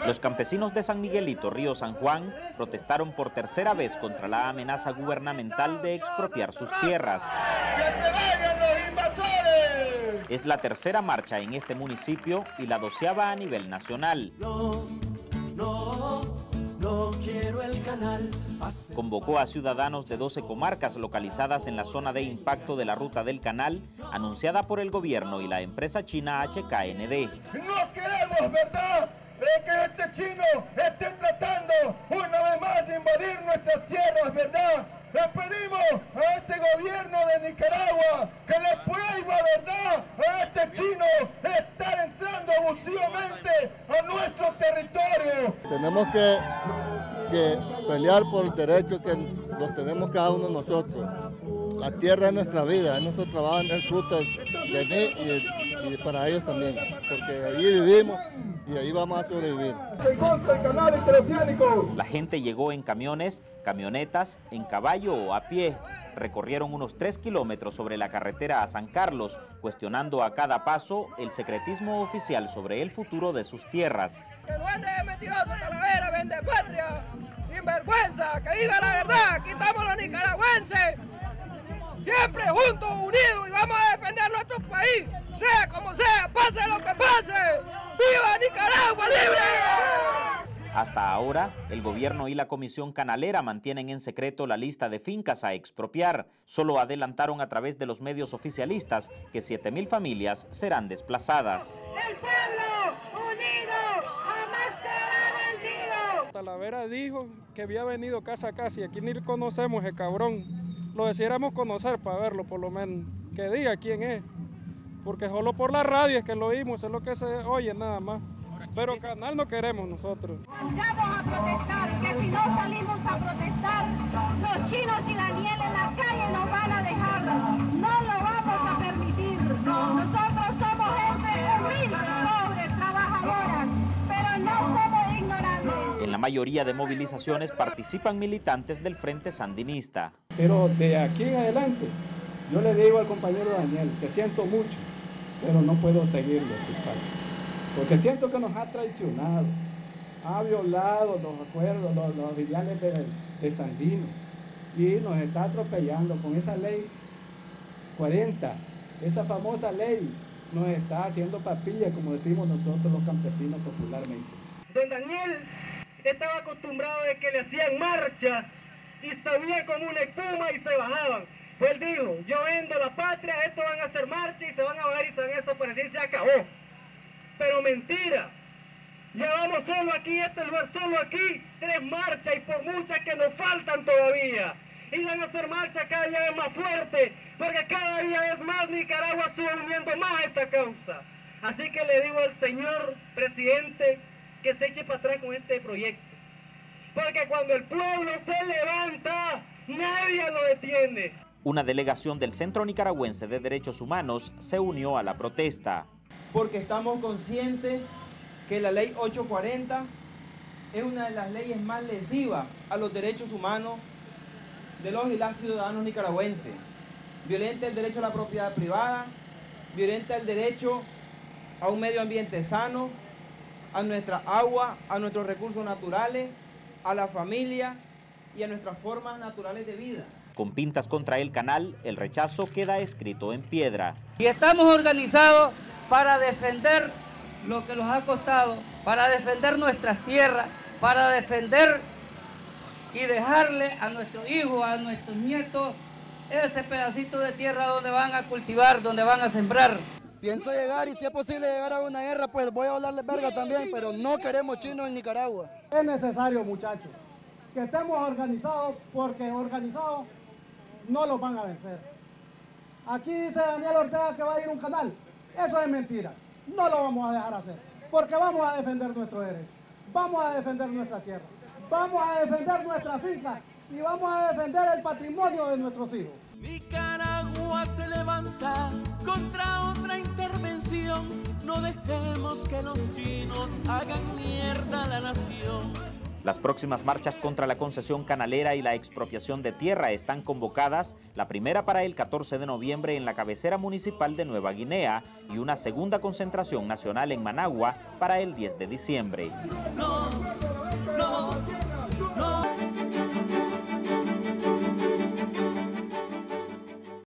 Los campesinos de San Miguelito, Río San Juan, protestaron por tercera vez contra la amenaza gubernamental de expropiar sus tierras. ¡Que se vayan los invasores! Es la tercera marcha en este municipio y la 12ª a nivel nacional. No quiero el canal. Convocó a ciudadanos de 12 comarcas localizadas en la zona de impacto de la ruta del canal, anunciada por el gobierno y la empresa china HKND. No queremos, ¿verdad?, de que este chino esté tratando una vez más de invadir nuestras tierras, ¿verdad? Le pedimos a este gobierno de Nicaragua que le prohíba, ¿verdad?, a este chino estar entrando abusivamente a nuestro territorio. Tenemos que pelear por el derecho que los tenemos cada uno de nosotros. La tierra es nuestra vida, es nuestro trabajo, es fruto de mí y para ellos también, porque allí vivimos y ahí vamos a sobrevivir. En contra del canal interoceánico. La gente llegó en camiones, camionetas, en caballo o a pie. Recorrieron unos 3 kilómetros sobre la carretera a San Carlos, cuestionando a cada paso el secretismo oficial sobre el futuro de sus tierras. ¡Que duende mentiroso, Talavera, vende patria! ¡Sin vergüenza! ¡Que diga la verdad! ¡Quitamos los nicaragüenses! Siempre juntos, unidos, y vamos a defender nuestro país, sea como sea, pase lo que pase. ¡Viva Nicaragua libre! Hasta ahora, el gobierno y la Comisión Canalera mantienen en secreto la lista de fincas a expropiar. Solo adelantaron a través de los medios oficialistas que 7,000 familias serán desplazadas. ¡El pueblo unido jamás será vencido! Talavera dijo que había venido casa a casa y aquí ni conocemos ese cabrón. Lo deseáramos conocer para verlo por lo menos, que diga quién es, porque solo por la radio es que lo oímos, es lo que se oye nada más, pero canal no queremos nosotros. Vamos a protestar, que si no salimos a protestar, los chinos y Daniel en la calle nos van a dejar, no lo vamos a permitir. Nosotros somos gente humilde, pobre, trabajadora, pero no somos ignorantes. En la mayoría de movilizaciones participan militantes del Frente Sandinista. Pero de aquí en adelante, yo le digo al compañero Daniel que siento mucho, pero no puedo seguirlo a su paso, porque siento que nos ha traicionado, ha violado los acuerdos, los ideales de Sandino, y nos está atropellando con esa ley 40, esa famosa ley nos está haciendo papilla, como decimos nosotros los campesinos popularmente. Don Daniel estaba acostumbrado de que le hacían marcha y sabían como una espuma y se bajaban. Pues él dijo, yo vendo la patria, estos van a hacer marcha y se van a bajar y se van a desaparecer y se acabó. Pero mentira, llevamos solo aquí, este lugar solo aquí, 3 marchas y por muchas que nos faltan todavía. Y van a hacer marcha cada día más fuerte, porque cada día es más Nicaragua sube uniendo más a esta causa. Así que le digo al señor presidente que se eche para atrás con este proyecto. Porque cuando el pueblo se levanta, nadie lo detiene. Una delegación del Centro Nicaragüense de Derechos Humanos se unió a la protesta. Porque estamos conscientes que la ley 840 es una de las leyes más lesivas a los derechos humanos de los y las ciudadanos nicaragüenses. Violenta el derecho a la propiedad privada, violenta el derecho a un medio ambiente sano, a nuestra agua, a nuestros recursos naturales, a la familia y a nuestras formas naturales de vida. Con pintas contra el canal, el rechazo queda escrito en piedra. Y estamos organizados para defender lo que nos ha costado, para defender nuestras tierras, para defender y dejarle a nuestros hijos, a nuestros nietos, ese pedacito de tierra donde van a cultivar, donde van a sembrar. Pienso llegar y si es posible llegar a una guerra, pues voy a hablarles verga también, pero no queremos chinos en Nicaragua. Es necesario, muchachos, que estemos organizados, porque organizados no los van a vencer. Aquí dice Daniel Ortega que va a ir un canal. Eso es mentira. No lo vamos a dejar hacer, porque vamos a defender nuestros derechos, vamos a defender nuestra tierra, vamos a defender nuestra finca y vamos a defender el patrimonio de nuestros hijos. Nicaragua se levanta contra otra intervención. No dejemos que los chinos hagan mierda a la nación. Las próximas marchas contra la concesión canalera y la expropiación de tierra están convocadas, la primera para el 14 de noviembre en la cabecera municipal de Nueva Guinea y una segunda concentración nacional en Managua para el 10 de diciembre. No.